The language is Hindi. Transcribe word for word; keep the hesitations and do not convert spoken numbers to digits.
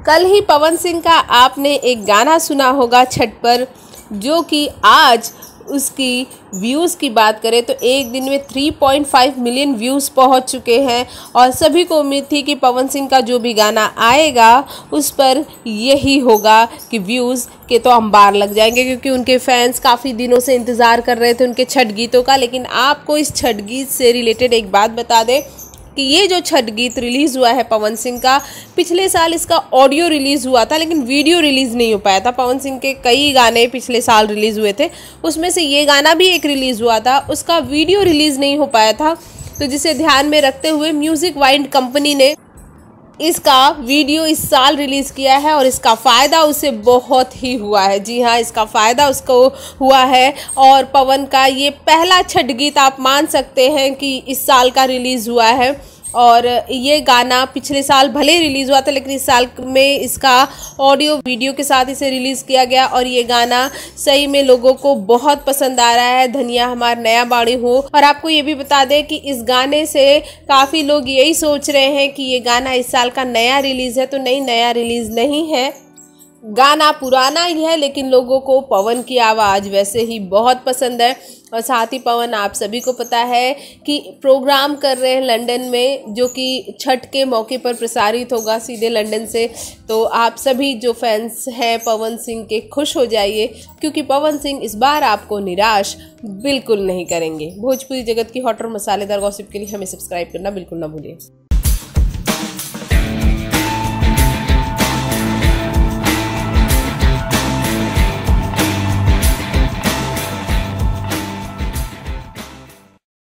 कल ही पवन सिंह का आपने एक गाना सुना होगा छठ पर, जो कि आज उसकी व्यूज़ की बात करें तो एक दिन में तीन पॉइंट पाँच मिलियन व्यूज़ पहुंच चुके हैं। और सभी को उम्मीद थी कि पवन सिंह का जो भी गाना आएगा उस पर यही होगा कि व्यूज़ के तो अंबार लग जाएंगे, क्योंकि उनके फैंस काफ़ी दिनों से इंतज़ार कर रहे थे उनके छठ गीतों का। लेकिन आपको इस छठ गीत से रिलेटेड एक बात बता दें कि ये जो छठ गीत रिलीज़ हुआ है पवन सिंह का, पिछले साल इसका ऑडियो रिलीज़ हुआ था लेकिन वीडियो रिलीज़ नहीं हो पाया था। पवन सिंह के कई गाने पिछले साल रिलीज़ हुए थे, उसमें से ये गाना भी एक रिलीज़ हुआ था, उसका वीडियो रिलीज़ नहीं हो पाया था। तो जिसे ध्यान में रखते हुए म्यूज़िक वाइंड कंपनी ने इसका वीडियो इस साल रिलीज़ किया है और इसका फ़ायदा उसे बहुत ही हुआ है। जी हाँ, इसका फ़ायदा उसको हुआ है और पवन का ये पहला छठ गीत आप मान सकते हैं कि इस साल का रिलीज़ हुआ है। और ये गाना पिछले साल भले ही रिलीज़ हुआ था लेकिन इस साल में इसका ऑडियो वीडियो के साथ इसे रिलीज़ किया गया और ये गाना सही में लोगों को बहुत पसंद आ रहा है। धनिया हमार नया बाड़ी हो। और आपको ये भी बता दें कि इस गाने से काफ़ी लोग यही सोच रहे हैं कि ये गाना इस साल का नया रिलीज़ है, तो नहीं, नया रिलीज़ नहीं है, गाना पुराना ही है, लेकिन लोगों को पवन की आवाज़ वैसे ही बहुत पसंद है। और साथ ही पवन, आप सभी को पता है कि प्रोग्राम कर रहे हैं लंदन में, जो कि छठ के मौके पर प्रसारित होगा सीधे लंदन से। तो आप सभी जो फैंस हैं पवन सिंह के, खुश हो जाइए, क्योंकि पवन सिंह इस बार आपको निराश बिल्कुल नहीं करेंगे। भोजपुरी जगत की हॉट और मसालेदार गॉसिप के लिए हमें सब्सक्राइब करना बिल्कुल ना भूलिए।